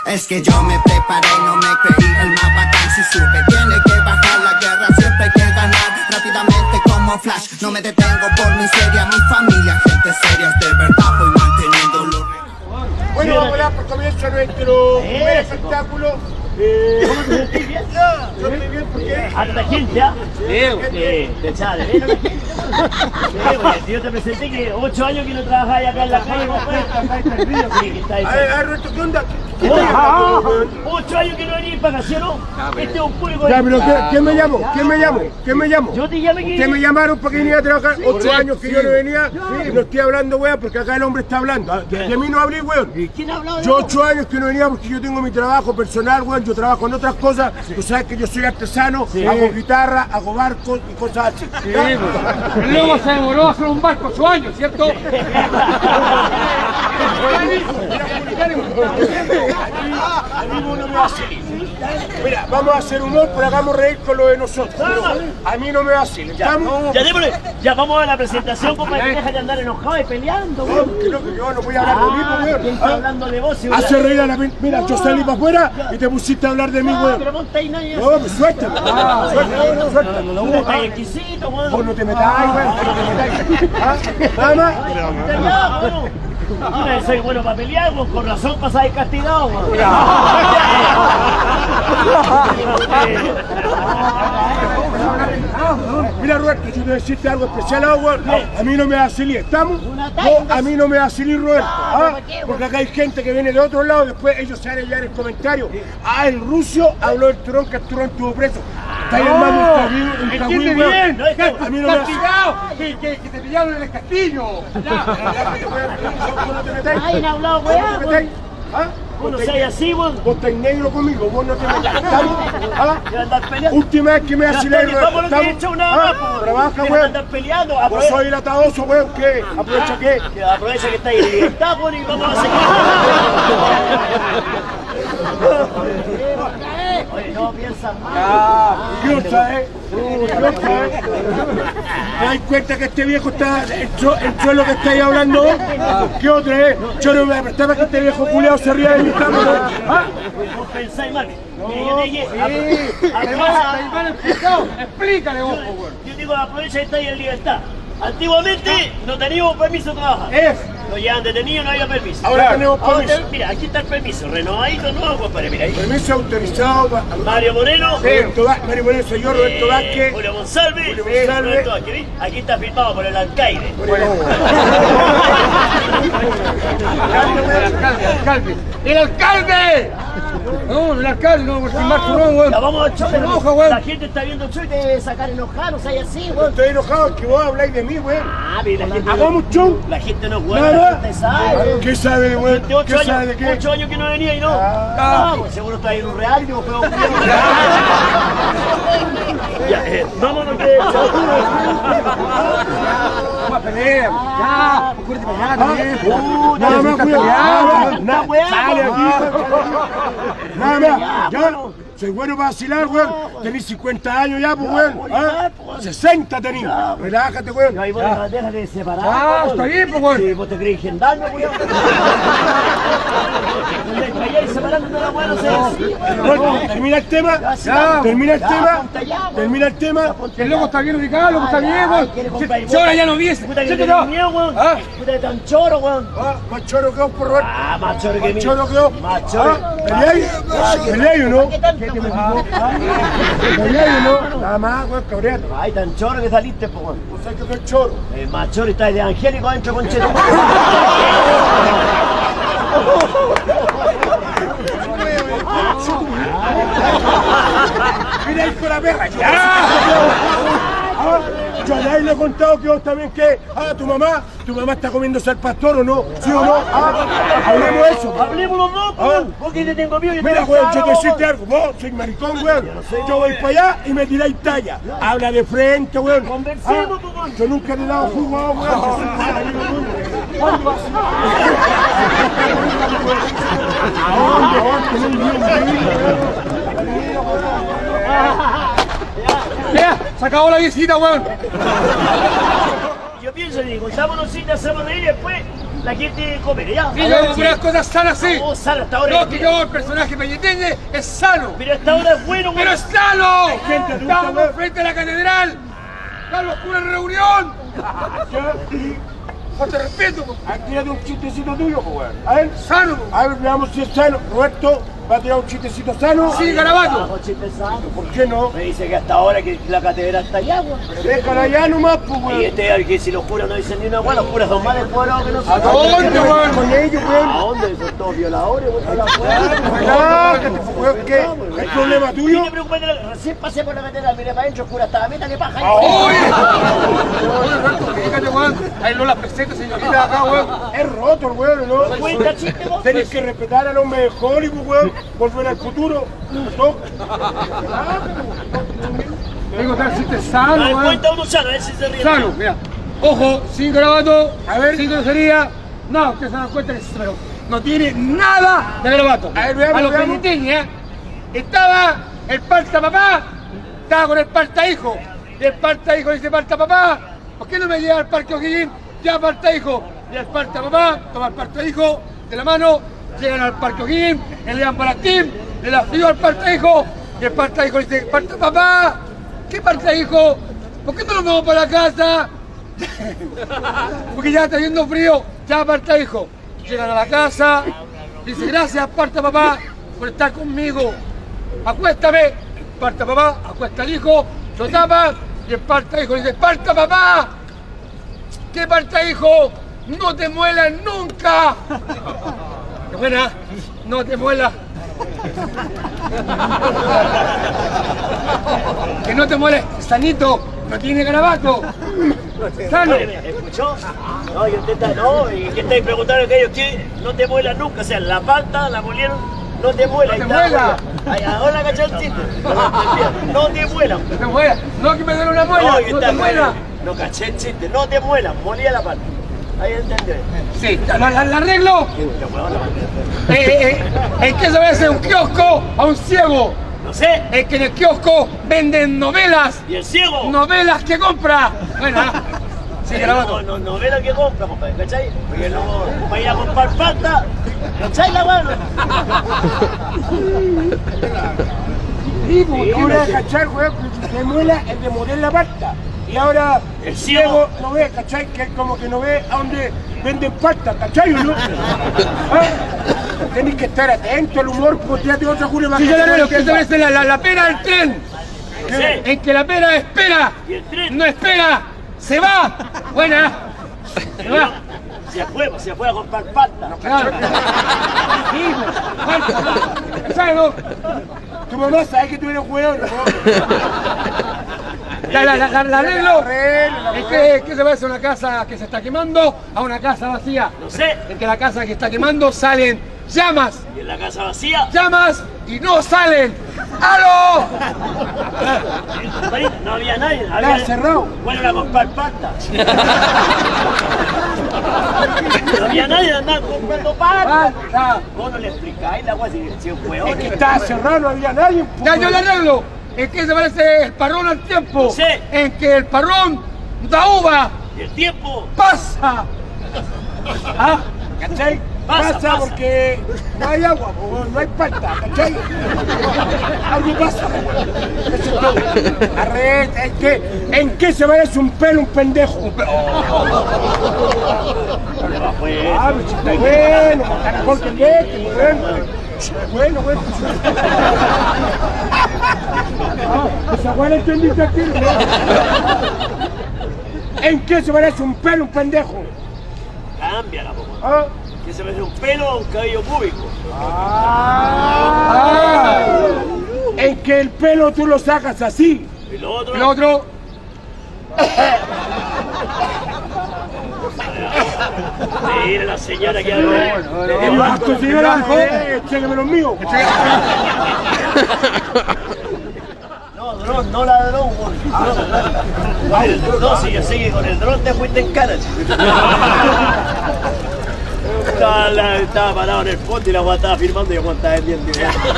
Es que yo me preparé y no me creí el más bacán. Si supe, tiene que bajar la guerra, siempre hay que ganar. Rápidamente como Flash, no me detengo por miseria. Mi familia, gente seria, de verdad voy manteniendo los. Bueno, vamos a dar por comienzo nuestro primer espectáculo. ¿Cómo te sentís bien? Yo estoy bien porque... ¿Harta gente, ah? Sí, te echaba de menos la gente. Sí, porque yo te presenté que 8 años que no trabajáis acá en la calle, compadre. Sí, que estáis. A ver, Roberto, ¿qué onda? 8 años que no venís para acá, ¿sí o no? Este es un público... Ya, pero ¿quién me llamó? ¿Quién me llamó? ¿Quién me llamó? Yo te llamé que... Ustedes me llamaron para que viniera a trabajar 8 años que yo no venía y no estoy hablando, weón, porque acá el hombre está hablando. De mí no hablé, weón. ¿Quién ha hablado de Yo vos? 8 años que no venía porque yo tengo mi trabajo personal, weón, yo trabajo en otras cosas. Tú sabes que yo soy artesano, hago guitarra, hago barcos y cosas así. Sí, pues. Luego se demoró a hacer un barco 8 años, ¿cierto? Mira, vamos a hacer humor, pero hagamos reír con lo de nosotros. Pero a mí no me vacilen. ¿Estamos? Ya, démosle. Ya vamos a la presentación, compadre. Deja de andar enojado y peleando, No, weón. porque no, que yo no voy a hablar de mí, ¿Quién weón. está hablando de vos? Si vos- Hace reír a la gente. Mira, yo salí para afuera y te pusiste a hablar de mí, Pero weón. vos estáis nadie. No, pues suéltame. Suéltame, suéltame. Tú estás exquisito, weón. Vos no te metáis, weón. Vos no te metáis. ¿Ah? Nada más. Ya, bueno. Yo soy bueno para pelear, weón. Con razón pasáis castigado, weón. Mira, Roberto, yo te voy a decirte algo especial, weón. A mí no me vacilen, ¿estamos? No, a mí no me vacilen, Roberto. ¿Ah? Porque acá hay gente que viene de otro lado, después ellos se van a llevar el comentario. Ah, el ruso habló del turón, que el turón estuvo preso. Está ahí armando un ¡Entiende cagüín, bien! weón. A mí no me ¡Castigado! Que te pillaron en el castillo. Ay, no ha hablado, weón. ¿Ah? Vos no seas así, weón. Vos estás negro conmigo, vos no te metas. ¿Estamos? ¿Ah? Quiero andar peleando. Última vez que me vacilen, Vamos a lo que he hecho una más, po. Trabaja, Deja de weón. andar peleando. Vos soy el atadoso, weón, ¿qué? ¿Aprovecha qué? Que aprovecha que está ahí en libertad, weón, y vamos a seguir. Oye, no piensas mal. ¿Qué otra, ¿Qué otra, ¿Te das cuenta que este viejo está entró en lo que estáis hablando vos? ¿Qué otra, Yo no me prestaba que este viejo culiao se ría de mi cámara. ¿Ah? Vos pensáis mal. Mire, yo te dije, Explícale vos, weón. yo digo, aprovecha que está ahí en libertad. Antiguamente no teníamos permiso de trabajar. Nos llevan detenidos, no había permiso. Ahora tenemos permiso. Mira, aquí está el permiso, renovadito nuevo, compadre, mira ahí. Permiso autorizado para Mario Moreno, Mario Moreno, soy yo, Roberto Vázquez. Julio Monsalve, Julio Monsalve. Roberto Vázquez, ¿ves? Aquí está firmado por el alcaide. ¡Alcalde! ¡El alcalde! No, el alcalde no va a firmar tu nombre, weón. Ya vamos al show, Se enoja, weón. la gente está viendo el show y te debe sacar enojado, no seas así, weón. Estoy enojado que vos habláis de mí, weón. Ah, mira, la gente, Hagamos un show. la gente no juega, la Nada. gente sabe. ¿Qué sabe de weón? De 8 ¿Qué sabe de años, qué? 8 años que no venía y no. Pues seguro está ahí en un reality o fue un Ya, vámonos que... Vamos a pelear. Ya, acuérdate para allá también. Nada más, cuidado. Una weá, Sale po. aquí. Nada más. Ya. Soy bueno para vacilar, weón. Tenís 50 años ya, pues, weón. ¿Ah? 60 tenís. Relájate, weón. No, ahí vos deja de separar. Ah, está bien, pues, weón. Si vos te crees gendarme, weón. Ahí separándote la weá, no sé así, weón. Termina el tema. Ya, Termina el ya, tema. apunta ya, weón. Termina el tema. El loco está bien ubicado, el loco está bien, quiere weón. comprar Si ahora ya no viese. Puta que ¿Sí te que no? miedo, weón. ¿Ah? Puta que tan choro, weón. Más choro que vos, por Roberto. Ah, más choro que Más mí. choro que vos. Más choro. ¿Peleáis? ¿Peleáis o no? ¿Qué tanto, weón? ¿Peleáis o no? Nada más, weón, cabreate. Ay, tan choro que saliste, po, weón. ¿Vos sabés que soy choro? Más choro y está de angélico adentro, conchero. Mira, hijo de la perra. Yo a nadie le he contado que vos también que, tu mamá está comiéndose al pastor o no, ¿sí o no? Hablemos de eso. Hablemos los dos, weón. Vos que te tengo miedo. Mira, weón, yo te decirte algo, vos soy maricón, weón. Yo voy para allá y me tiráis talla. Habla de frente, weón. Conversemos, pues, weón. Yo nunca le he dado jugo a vos, weón. Ya, se acabó la visita, weón. Yo pienso, digo, contamos cita, hacemos reír y después la gente come, ¿ya? Sí, yo puras cosas sanas, sí. No, sano, hasta ahora. No, que yo, el personaje Peñeteñe es sano. Pero hasta ahora es bueno, ¡Pero es sano! gente adulta, ¡Estamos weón. frente a la catedral! ¡Carlos, pura reunión! ¡Falta de respeto! Po. Tírate un chistecito tuyo, pues, weón. A ver, ¡Sano! Po. a ver, veamos si es sano. Roberto, ¿va a tirar un chistecito sano? Sí, Garabato. Bajo chiste sano. ¿Por qué no? Me dice que hasta ahora que la catedral está allá, weón. Déjala allá nomás, pues, Y weón. este, que si los curas no dicen ni una weón, los curas son más descuadrados que ¿A nosotros. dónde, weón? Con ellos, ¿A weón. dónde? Son todos violadores, weón. La weón. Relájate, pues, weón, ¿qué? ¿Es problema tuyo? Mire, preocupate, recién pasé por la catedral, mire para adentro, el cura estaba, métale paja. ¡Oye! Oye, Roberto, fíjate, weón. Ahí no la presenta, señorita, acá, weón. Es roto el weón, ¿no? Cuenta chiste, vos. Tenés que respetar al hombre de Hollywood, weón. Volver al futuro. ¿No? Digo, tal chiste A sano, ver, weón. cuenta uno sano, a ver si se ríe. Sano, mira. Ojo, sin Garabato, A ver. sin grosería. No, ustedes se dan cuenta que pero no tiene nada de Garabato. A ver, veamos, A los veamos. Peñeteñes, ¿eh? Estaba el parta papá, estaba con el parta hijo. Y el parta hijo dice, parta papá, ¿por qué no me lleva al parque O'Higgins? Ya parta hijo. Y el parta papá, toma el parta hijo de la mano, llegan al parque O'Higgins, le dan para Tim, le da frío al parta hijo. Y el parta hijo dice, parta papá, ¿qué parta hijo? ¿Por qué no nos vamos para la casa? Porque ya está haciendo frío, ya parta hijo. Llegan a la casa, dice gracias parta papá por estar conmigo. Acuéstame, parta papá, acuesta al hijo, lo tapa y el parta hijo dice parta papá. ¿Qué parta hijo? No te muelas nunca. Qué buena, no te muelas. Que no te mueres, sanito, no tiene Garabato. Sano. Oye, ¿escuchó? No, y usted está, no, y que estáis preguntando a aquellos que no te muelan nunca, o sea, la palta, la molieron, no te muela. No te muela. Ay, ahora cachó el chiste. No te muelan. No te muelas, no que me duele una muela, No, y no está te muelas. no caché el chiste, no te muelan, molía la palta. Ahí entendió. Sí, la arreglo. Es que se vende un kiosco a un ciego. No sé, Es que en el kiosco venden novelas. y el ciego. Novelas que compra. Bueno, sí, Garabato. No ve lo que compra, compadre, ¿cachai? Porque luego va a ir a comprar palta, ¿cachai la mano? Sí, porque ahora de cachar, weón, que se muela el de moler la pasta. Y ahora el El ciego ciego no ve, ¿cachai? Que como que no ve a donde venden pasta, ¿cachai o no? ¿Ah? Tenés que estar atento al humor, porque ya te otra jure más Sí, yo le arreglo, que esa es la pera del tren. No sé, En que la pera espera. y el tren. No espera, se va. Buena. Se va. Se fue a comprar palta. Claro. Sí, pues, ¿sabes, no? Tu mamá sabe que tú eres weón, ¿no? La arreglo. Arreglo, Es que se parece a una casa que se está quemando a una casa vacía. No sé, En que la casa que está quemando salen llamas, y en la casa vacía, llamas y no salen. ¡Aló! compadre, no había nadie. Estaba cerrado. Fueron a comprar palta. No había nadie, andaban comprando palta. Ah, Vos no le explicáis la agua si es hueón. Es que estaba cerrado, no había nadie. ya yo le arreglo. ¿En qué se parece el parrón al tiempo? Sí. En que el parrón da uva, Y el tiempo, pasa. ¿Ah? ¿Cachai? Pasa, Pasa pasa. porque no hay agua, po, no hay palta, ¿cachai? Algo pasa, po. Eso es todo. Arregla, ¿en qué se parece un pelo un pendejo? Ah, pues está bueno, está mejor que el este, bueno. Bueno. Ah, esa weá la entendiste aquí, ¿no? ¿En qué se parece un pelo un pendejo? cámbiala, po. ¿Ah? Que se me hace un pelo a un cabello público. En que el pelo tú lo sacas así. Y lo otro, El otro, mira la señora que habla. El vasco, señora, chéqueme los míos. No, dron, no ladrón, güey. El dron, si yo sé que con el dron te fuiste en cara, chico. estaba parado en el fondo y la guata estaba firmando y yo estaba vendiendo.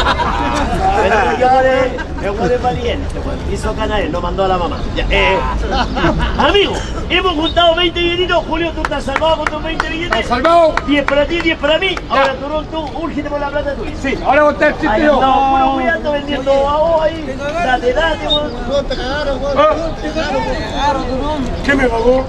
El Juan es valiente, hizo canales, lo mandó a la mamá. Amigo, hemos juntado 20 billetitos. Julio, tú estás salvado con tus 20 billetes. ¿Estás salvado? 10 para ti, 10 para mí. Ahora Turón, tú, úrgete por la plata tuya. Sí, ahora voy a estar chiste yo. No, puro cuidando, vendiendo a vos ahí. Date, weón. ¿Qué me pagó?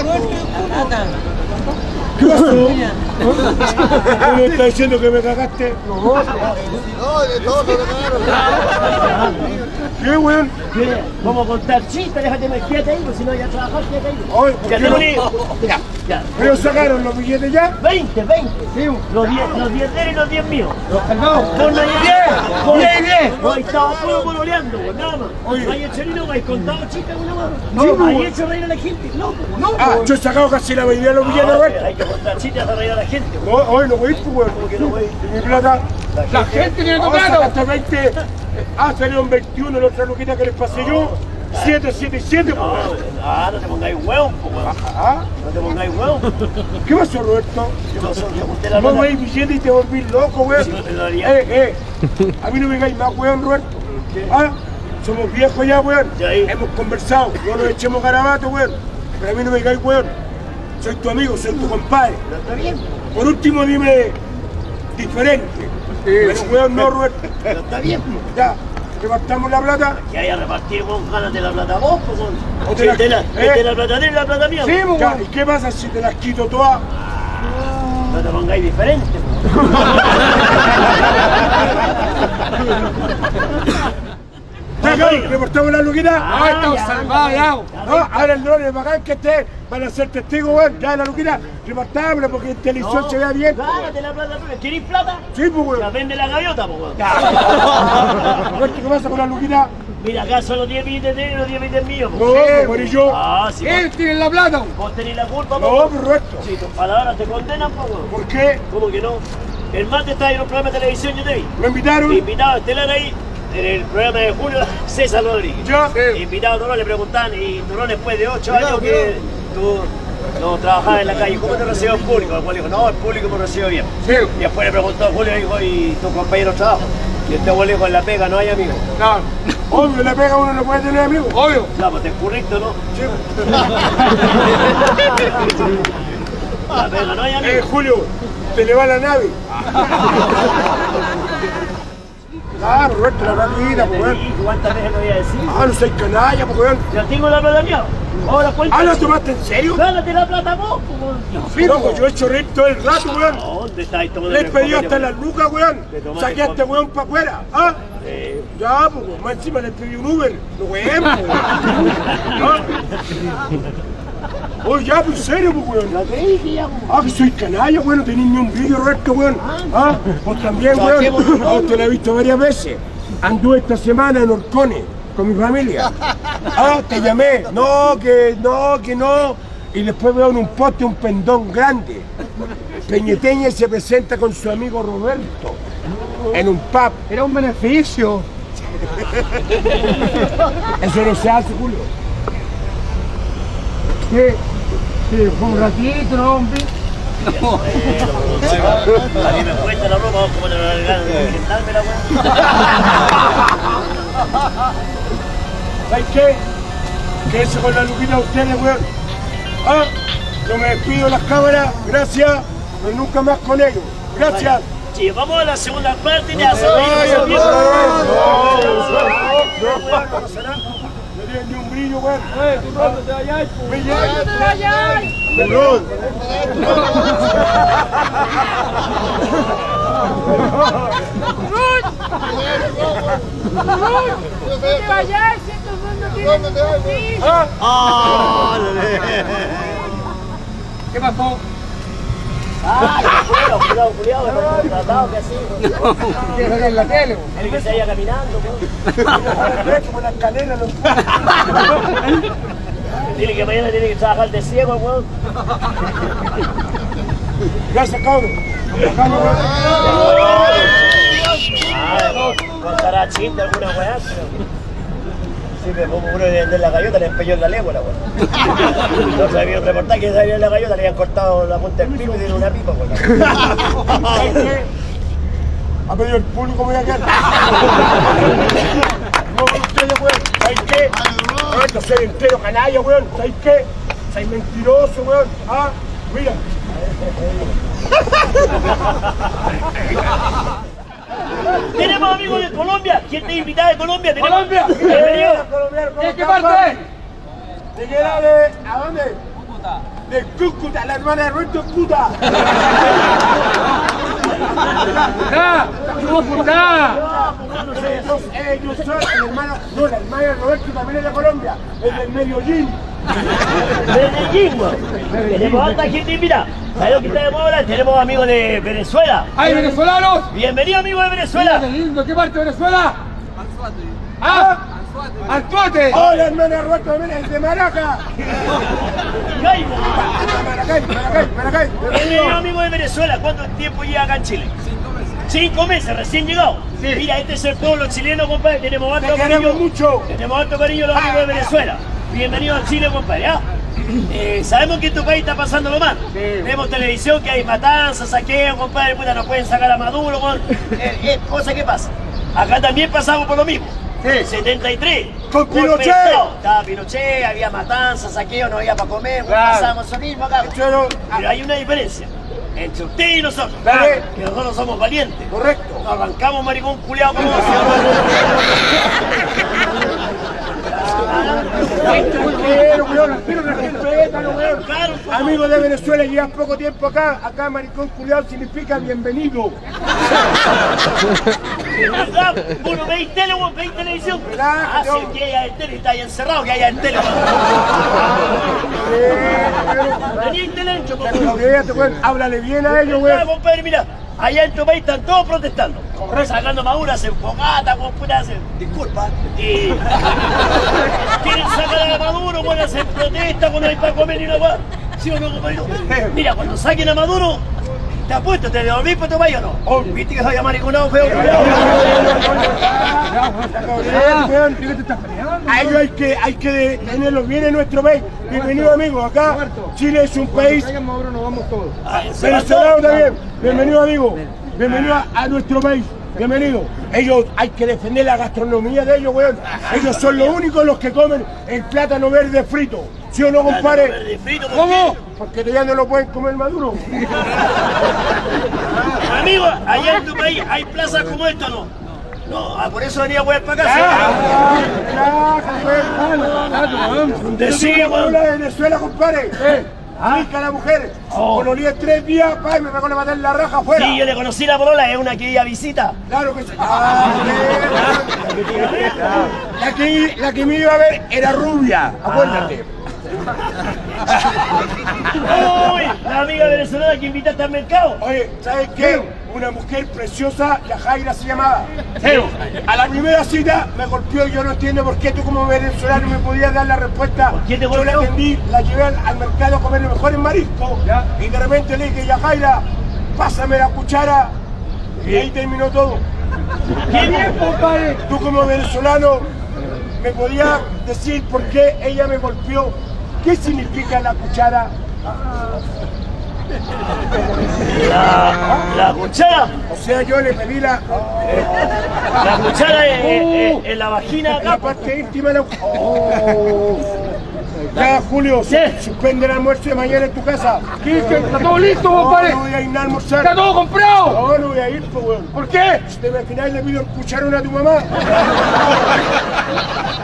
¿Qué pasó? ¿Tú me estás diciendo que me cagaste? No, de todo se lo cagaron. ¿Qué, weón? ¿Qué? ¿Cómo contar chistes? Déjate quédate ahí, pues si no ya trabajar, quédate ahí. Oye, ¿por Ya qué te no? poní. Ya. ¿Pero sacaron los billetes ya? 20. Los 10 de él y los 10 míos. Salvado. Por no hay 10. No, ahí estaba todo coloreando, nada más. Oye. No hay hecho ni no, hay contado chistes una más. No, No, hay pues. hecho reír a la gente, loco. Ah, yo he sacado casi la mayoría de los billetes, Roberto. Hay que contar chistes para reír a la gente. No, hoy no voy a ir, pues, weón. ¿Cómo que no, güey? ¿Y mi plata? La gente tiene tu Ahora plata. sacaste 20. Ah, salieron 21 la otra loquita que les pasé yo. 7, 7 y 7, pues. No te pongáis hueón, po, weón. Ah, No te pongáis hueón. ¿qué pasó, Roberto? ¿Qué pasó? Te junté la No plata. veis billetes y te volví loco, weón. Sí, no te lo haría. A mí no me digáis más, weón, Roberto. Ah, somos viejos ya, weón. Ya ahí. Hemos conversado. No nos echemos garabatos, weón. Pero a mí no me digáis, weón. Soy tu amigo, soy tu compadre. Pero está bien. Por último, dime diferente. Pero, weón, no, Roberto. Pero está bien. Ya, repartamos la plata. Que haya repartido con ganas de la plata vos, pues, weón. O te la- De la plata de él y la plata mía. Sí, pues. Ya, ¿y qué pasa si te las quito todas? No te pongáis diferente, pues. Ya, cabrón, reportamos la luquita. Ah, estamos salvados ya. No, ahora el dron es bacán que esté, van a ser testigos, weón. Ya la luquita, repartámosla porque en televisión se vea bien. Gánate la plata tuya. ¿Querés plata? Sí, pues, Ya weón. vende la gaviota, pues, weón. Roberto, ¿qué pasa con la luquita? Mira, acá son los 10 billetes de él y los 10 billetes míos, No, pues. pues, por yo. Ah, sí, Él tiene la plata. vos tenés la culpa, pues. No, pues, Roberto. Si tus palabras te condenan, pues, weón. ¿Por qué? ¿Cómo que no? El martes estaba en un programa de televisión, yo te vi. ¿Me invitaron? Invitado estelar ahí, en el programa de Julio, César Rodríguez. Ya. Invitado a Turón, le preguntan, y Turón después de 8 años que tú no trabajabas en la calle, ¿cómo te recibió el público? El Julio dijo, no, el público me recibió bien. Sí. Y después le preguntó a Julio, dijo, ¿y tu compañero trabajo? Y este abuelo dijo, en la pega no hay amigos. No, Obvio, la pega uno no puede tener amigos. obvio. Claro, pues te escurriste, ¿no? Sí. La pega no hay amigos. Julio, te le va la nave. Claro, Roberto, la gratuita, pues, Te weón. dije, ¿cuántas veces lo voy a decir? Ah, no soy canalla, pues, weón. Ya tengo la plata mía. Ahora cuenta. Ah, ¿la tomaste en serio? Gánate la plata vos, pues. Sí, pues, yo he hecho reír todo el rato, weón. ¿Dónde estáis tomando Les el pedí convenio, hasta las weón? lucas, weón. Le tomaste Saqué a este el weón para afuera. ¿Ah? Ya, pues, más encima les pedí un Uber. No, weón, pues. ¿Ah? Oye, ya, pues, en serio, pues, weón. Lo que dije ya, pues. Ah, que soy canalla, weón. No tenés ni un vídeo, Roberto, weón. Ah, pues también, Saquemos weón. tu Ah, te lo he visto varias veces. Anduve esta semana en Orcones con mi familia. Ah, te llamé. No. Y después veo en un poste un pendón grande. Peñeteña se presenta con su amigo Roberto en un pub. Era un beneficio. Eso no se hace, Julio. Sí, sí, fue un ratito, ¿no, hombre? A mí me cuesta la ropa, como te la ganas de inventarme la weón. ¿Sabes qué? Quédense con la luquita de ustedes, weón. Ah, yo me despido de las cámaras, gracias, pero nunca más con ellos. Gracias. Sí, vamos a la segunda parte y ya Ay, sabéis. no tienes ni un brillo, weón. ¿Tú dónde te vayas? Perdón. ¿Qué pasó? Ay, cuidado, me tratado que así. ¿Quieres salir en la tele? El que se vaya caminando, weón. Como la escalera, no. Dile que mañana tiene que trabajar de ciego, weón. Gracias, cabrón. Contará chiste alguna weá, pero... Sí, me pongo uno de vender la gaviota, le empeñó en la lengua, la weón. No sabía un reportaje que salía en la gaviota, le habían cortado la punta del pico y tiene una pipa, weón. ¿Sabes qué? Ha pedido el público, voy a quedar. No, ustedes, weón. ¿Sabes qué? Esto soy entero canalla, weón. ¿Sabes qué? Soy mentiroso, weón. Ah, mira. Tenemos amigos de Colombia. ¿Quién te invita de Colombia? ¡Colombia! Bienvenido. ¿De qué parte? ¿De qué era de? ¿A dónde? Cúcuta. De Cúcuta, la hermana de Roberto Cúcuta. ¡Cúcuta! Ellos son el hermano, no, la hermana de Roberto también es de Colombia, es del Medellín. Medellín, weón. Tenemos alta gente invita. ¿Sabes lo que tenemos ahora? Tenemos amigos de Venezuela. ¡Hay venezolanos! Bienvenido, amigos de Venezuela. ¡Qué lindo! ¿Qué parte de Venezuela? ¡Ah! ¡Anzuate! ¡Oh, la hermana de Roberto también es de Maraca! Caibo. Maracay. Bienvenido, amigos de Venezuela. ¿Cuánto tiempo lleva acá en Chile? 5 meses, recién llegado. Sí. Mira, este es el pueblo chileno, compadre. Tenemos alto Te queremos cariño. mucho. Tenemos alto cariño a los amigos de Venezuela. Bienvenido a Chile, compadre. ¿Ah? Sabemos que en tu país está pasando lo mal. Sí. Vemos televisión que hay matanzas, saqueos, compadre. Puta, no pueden sacar a Maduro, cosa que pasa. Acá también pasamos por lo mismo. Sí. 73. Con golpe de Pinochet. Estado. Estaba Pinochet, había matanzas, saqueos, no había para comer. Claro. Pasamos eso mismo acá. Pero, Pero hay una diferencia entre usted y nosotros. Dale. Que nosotros somos valientes. correcto. Nos arrancamos maricón culiado como Claro. Amigos de Venezuela, llevas poco tiempo acá. Acá maricón culiao significa bienvenido. ¿Verdad? Uno ve tele, vos veis televisión. Relájate, Hace que haya el tele, está ahí encerrado, que haya el tele. Tenía el tele ancho, Háblale bien a ellos, Ah, güey. compadre, mira, allá en tu país están todos protestando. Sacando Maduro, hacen fogata, con puta, hacen. Disculpa. Y. Quieren sacar a Maduro, bueno, hacen protesta cuando hay para comer ni una hueá. ¿Sí o no, compadre? Mira, cuando saquen a Maduro, te apuesto, ¿te devolvís para tu país o no? Oh. ¿Viste que soy amariconado feo? A ellos hay que tenerlos bien en nuestro país. Bienvenido, amigos. Acá Chile es un país. Venezolano también. Bienvenido, amigo. Bienvenido a nuestro país. Bienvenido. Ellos hay que defender la gastronomía de ellos, weón. Ellos son los únicos los que comen el plátano verde frito. ¿Sí o no, compadre? ¿Cómo? Porque todavía no lo pueden comer maduro. Amigo, allá en tu país hay plazas como esta, ¿no? No, por eso venía a huear para acá. Decía, Con la de Venezuela, compadre. Rica la mujer. Con olía 3 días, pa, y me van a matar la raja afuera. Sí, yo le conocí la polola, es una que iba a visita. Claro que sí. La que me iba a ver era rubia, acuérdate. Uy, la amiga venezolana que invitaste al mercado. Oye, ¿sabes qué? Una mujer preciosa, la Jaira se llamaba. A la primera cita me golpeó y yo no entiendo por qué tú como venezolano me podías dar la respuesta. ¿Por qué te yo la golpeó? atendí, la llevé al mercado a comer los mejores mariscos y de repente le dije, ya Jaira, pásame la cuchara y ahí terminó todo. ¡Qué bien, compadre! Tú como venezolano me podías decir por qué ella me golpeó. ¿Qué significa la cuchara? La cuchara. O sea, yo le pedí la cuchara es la vagina acá. la parte íntima de la... Ya, Julio, suspende el almuerzo de mañana en tu casa. ¿Está todo listo, compadre? No voy a ir a almorzar. ¡Está todo comprado! No, no voy a ir, pues, weón. ¿Por qué? Al final le pido el cucharón a tu mamá.